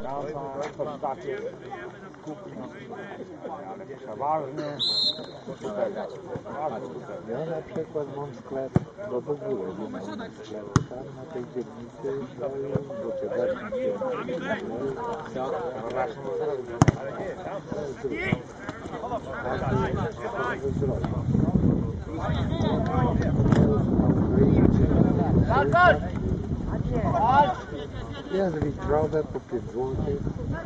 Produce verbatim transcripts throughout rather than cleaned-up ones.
takie kupi ale przeważnie ja na przykład mam sklep, bo w ogóle nie mam sklepu tam na tej dzielnicy, bo cię weźmie ja zrobić drogę po pięć złotych.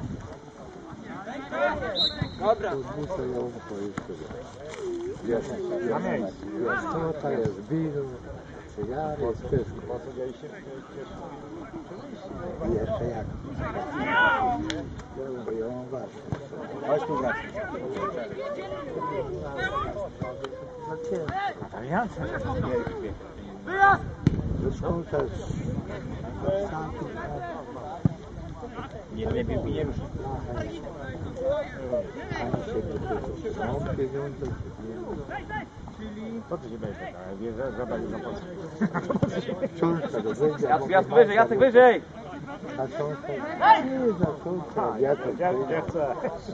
Dobra. To muszę ją powiedzieć. Jest, jest, jest nota, jest wino, cygary, jest wszystko. I jeszcze jak? Ja mam ważne. Chodź tu wracaj. Wyjazd! Do szkoły też. Nie lepiej nie rusz. Ani się nie mam pieniądze. Po co się będzie taka? Wie, że zadali za po Książka do wyjścia. Jacek, Jacek wyżej, Jacek wyżej! A książka? Nie, za książka. Jacek Nie chcę.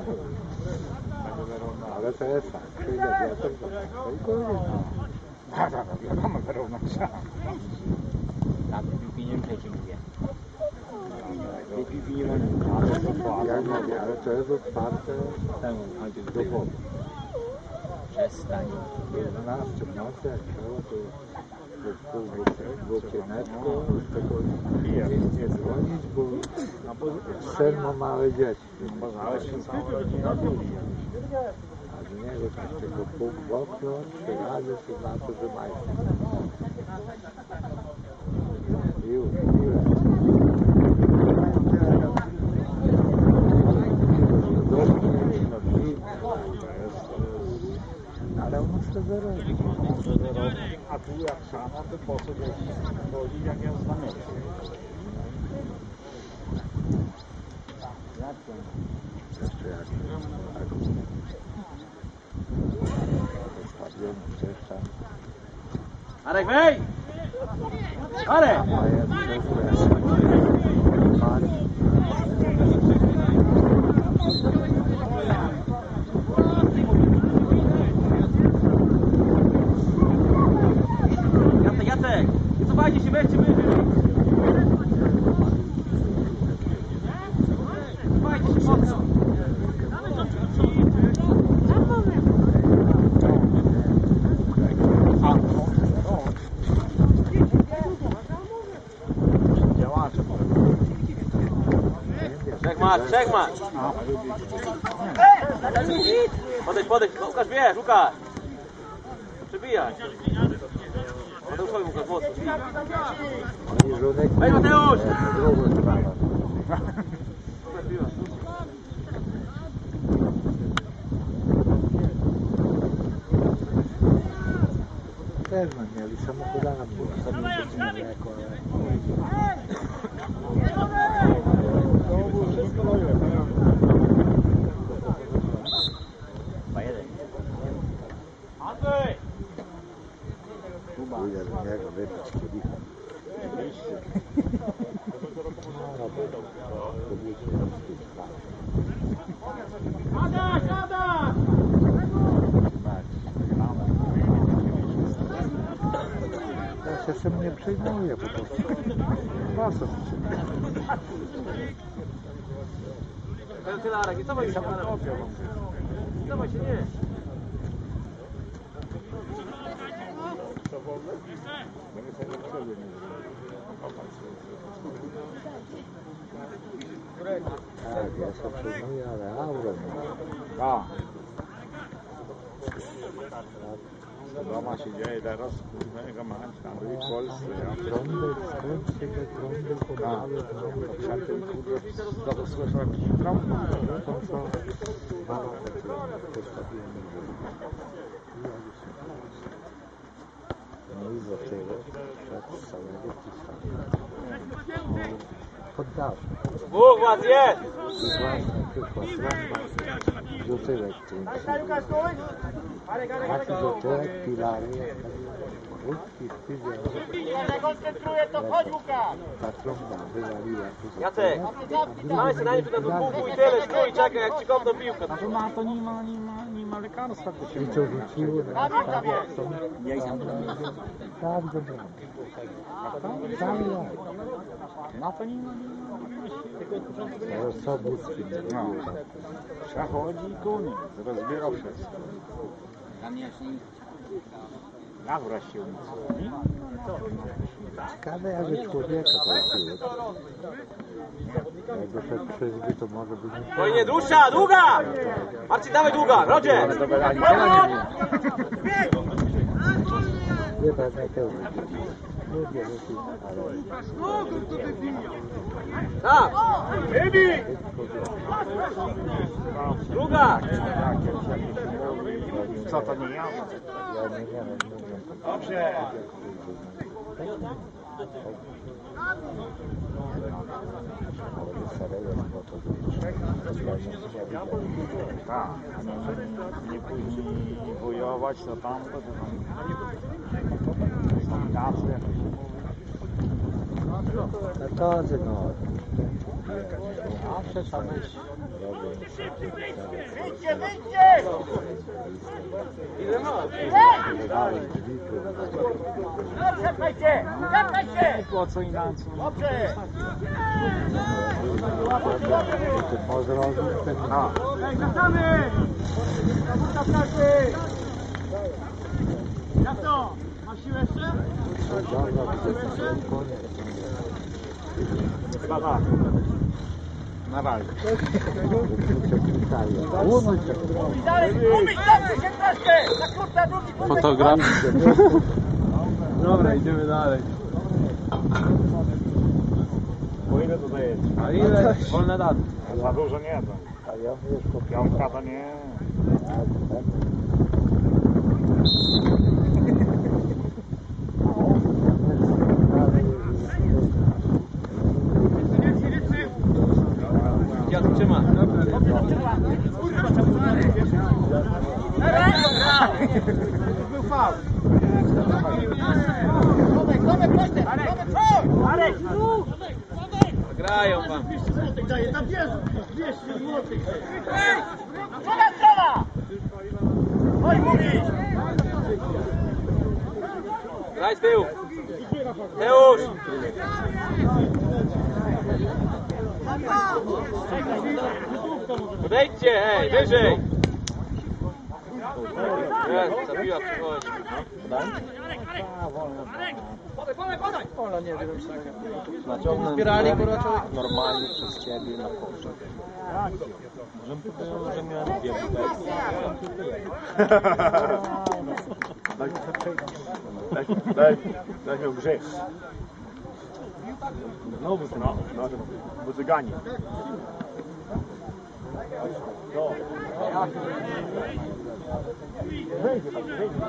ale to jest tak. Przyjdzie Jacek, to i koniec. Tak, tak, wiadomo, że równo trzeba. Tak, piłki nie muszę ci mówię. Pipi nie ma nic. Ja mówię, ale to jest otwarte do wody. Przestań. Do dwunastej w nocy, jak trzeba, to było cieneczko, z tego nie dzwonić, bo sen ma małe dzieci. Ale się całą rodzinę byli. A z niego tak tylko pół w okno, trzy razy to znaczy, że mają. Już, już. Ale on chce zarobić. A tu jak sama, to po co chodzi, jak ja znam Jeszcze jak tak. Zostawiony wcześniej. Arek, wej! Arek! A jest wszystko Jacek, Jacek! Nie cofajcie się, weźcie wyżej! Cofajcie się mocno! Trzech masz, trzech masz! Podejdź, podejdź, Łukasz, bierz, Łukasz! Przybijaj! Mateuszowi Łukasz, mocno, Ej, Mateusz! też no, mieli samochodami, sami nie jako, Andrzej! Pójdę do niego wypić kielicha. Adaś, Adaś! Ja się z tym nie przejmuję po prostu. Po co? Tyle, Arek, nie cofaj się, Arek. Nie cofaj się, nie. Tak, ja się przejmuję, ale aurę Tak. Doma się dzieje teraz, kurwa, mać tam byli w Polsce, ja. trąby, skąd się te trąby podały, trąby, Przedtem, kurwa, to słyszał jakiś trąb. to co mama takie postawiła mi, że no i do tyłu, przed całego pisania. Poddasz. Bóg was jest! I właśnie przyszła trąba, do tyłek kręci. Taki do tyłek, pilary, łódki w tydzień. Jak koncentruje, to chodź, Łukasz! Ta trąba wywaliła. Jacek, daj sobie najpierw na to buchu i tyle, stój, czekaj, jak ci kopną piłkę. A to ma, to nie ma, nie ma, nie ma lekarstwa, to się I co rzuciło na Tam, tam jest. tak do bramy. Cały lat. na to nie ma, nie ma. Rosobucki. No. Przechodzi i koniec, rozbierał wszystko. Ja wreszcie umysł. Ciekawe jakby człowieka trafiło. Jakby szedł trzeźwy, to może by nie... No i nie dłuższa, długa! Marcin, dawaj długa, Rodzie! Nie tak jak to ludzie, ale... Tak! Druga! Co to nie ja? Ja nie miałem, mówię. Dobrze. Tak, nie później wojować, to tam, to tam. Kombinacje jakieś się mówi. No to, no. Zawsze trzeba być. Wyjdźcie, wyjdźcie! Ile masz? No, czekajcie! Czekajcie! Po co inaczej? Dobrze! Może robić ten... No. Wracamy! Jak to? Masz siłę jeszcze? Chyba tak. Na razie. I dalej, umyć, dobrze się troszkę! Na kurta, drugi kurwa! Fotograf. Dobra, idziemy dalej. Po ile to dajecie? A ile? Wolne daty. Za dużo nie to. A ja wiesz, Piątka to nie. Ja tu trzyma. Był faul! Tomek, Tomek, proszę! Tomek, chodź! Marek, tu! Grają wam. Daje, tam jest! dwieście złotych! Druga strona! Oj, mówisz! Graj z tyłu. Teusz. Podejdźcie, hej, wyżej. Jest, ta piła przychodzi. Zbierali kurwa człowiek normalnie przez ciebie na pogrzeb. Żebym powiedział, że miałem dwie Daj, daj, daj się grzech. Znowu to, no, no, bo cyganie. No. Wejdzie tak, wejdzie.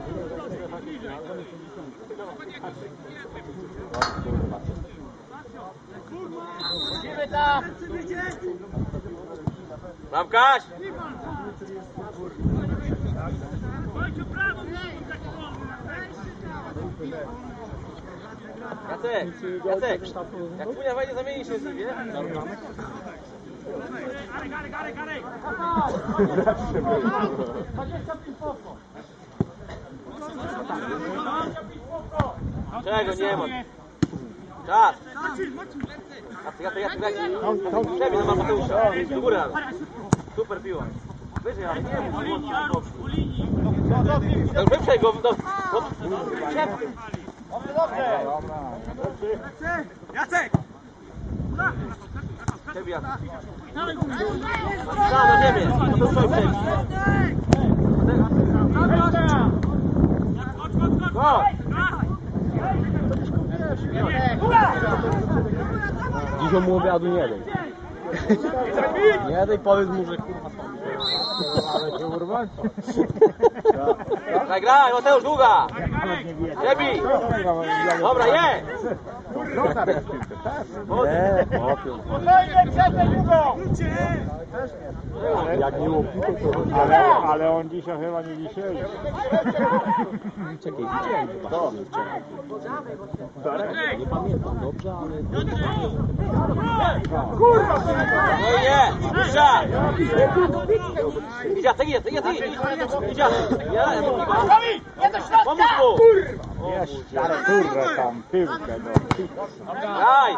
Chodzimy tam! Bramkarz! Jacek, Jacek, jak Kunia wejdzie, zamieni się z nim, nie? Czego nie ma? Czas! Jacek, Jacek, Jacek, Jacek, przebieg do Mateusza, do góry. Super piła. Wyżej, ale nie mów, no wyprzej go, no, no, szepty. Dobrze, dobrze! Jacek! Ciebie, Jacek. Za, na ziemię, Mateuszowi przebieg. Go! Dziś o mu obiadu nie daj. Nie daj, powiedz mu, że kurwa sam. ale się urwać. Graj, graj, Mateusz, długa! Ciebie! Dobra, je! Nie, Spokojnie, przed długą! Jak nie łupi, to to... Ale, ale on dzisiaj chyba nie dzisiaj. Czekaj, widziałem chyba. To. Nie pamiętam dobrze, ale... No i nie! Rusza! Idzie, tak idzie, tak idzie, tak idzie! Idzie! Ja, pomóż mu! Jeszcze, ale kurde tam piłkę, no. Daj!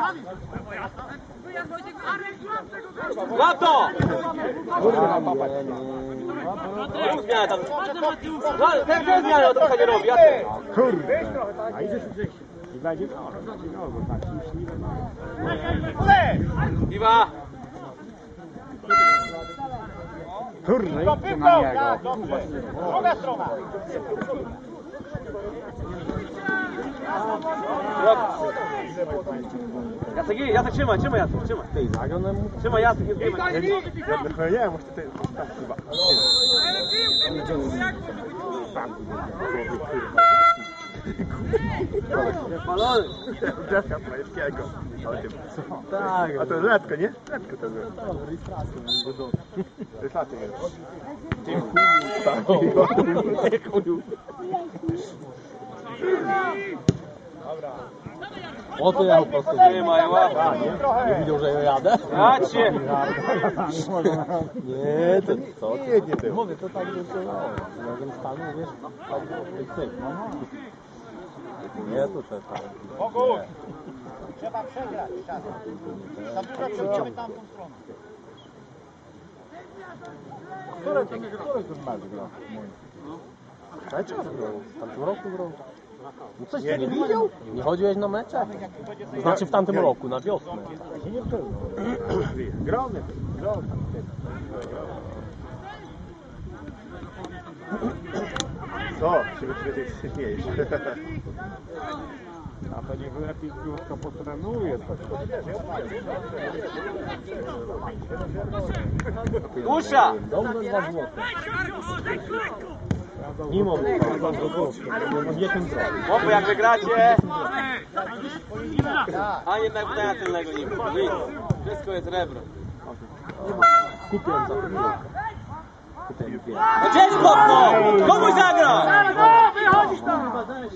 Na to! Rób zmianę tam. Ten ten zmianę trochę nie robi, a ty? Kurde. A idziesz gdzieś. I będzie no, będzie no, bo tak ciśniwe, no. Iwa! Kurde, idźcie na niego. Druga strona. Jacek, Jacek, trzymaj, trzymaj Jacek, trzymaj. Tej zagrał mu. Trzymaj Jacek, nie zdejmaj. Ja nie, może ty tak chyba. Balony. Deska Plajewskiego. Tak. A to jest letko, nie? Letko to było. To jest laty jest. Ty chuju. O to ja po prostu... Trzymaj, ładnie. Nie widział, że ja jadę? Dać się. Nie, to co? Nie, nie ty. Mówię, to tak, że to... Mogę stanu, wiesz? Tak, tyk, tyk. Nie, to trzeba. Boguś! Trzeba przegrać czas. Za dużo przejdziemy tamtą stronę. Które to nie które to masz grał? Ale czas grał? W tamtym roku grał. No coś ty nie widział? Nie chodziłeś na mecze? To znaczy w tamtym roku, na wiosnę. Nie pewno. Grony, grony. Co? Się się śmiejesz. A to niech lepiej piłka potrenuje. Dusza! Dobrze, dwa złote. Mimo dwa złote. Nie tym zrobić. Chłopy, jak wygracie... A jednak pytania tylnego nie ma. Nic. Wszystko jest rebro. Kupiłem za ten rok. Kupiłem pięć. No gdzieś chłopno! Komuś zagra! No, wychodzisz tam!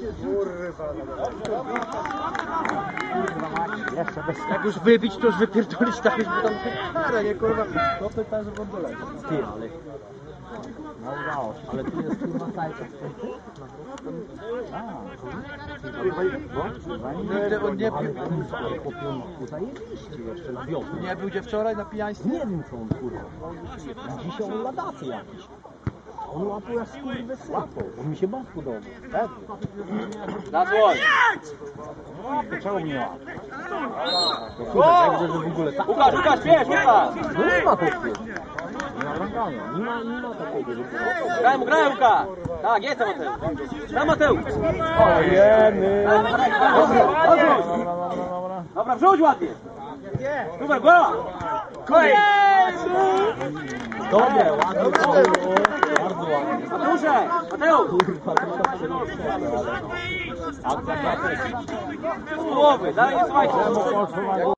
Jak już wybić, to już wypierdolić tak, już by tam karę, nie kurwa. To pyta, że w ogóle. Ty, ale... No udało się. Ale tu jest kurwa sajta. Nie, on nie, Ale chłopią zajebiście jeszcze na wiosnę. nie był gdzie wczoraj na pijaństwie? Nie wiem co on kurwa. Dzisiaj on ladacy jakiś. On łapał jak skurwy słapał. On mi się bardzo podoba. Na dłoń! Czemu mnie łapie? Także, że w ogóle tak. Łukasz, Łukasz, bierz, Łukasz! No nie ma chłopie. Nie ma rągania. Nie ma, nie ma takiego, że... Graj mu, graj Łukasz! Tak, jest Mateusz. Tam Mateusz! Ojeny! Dobra, wrzuć ładnie! Super, głowa! Koniec! Dobrze, ładnie. Bardzo ładnie. Mateusze! Mateusz! Kurwa, trochę przerzucę. Z głowy, dalej nie słuchajcie!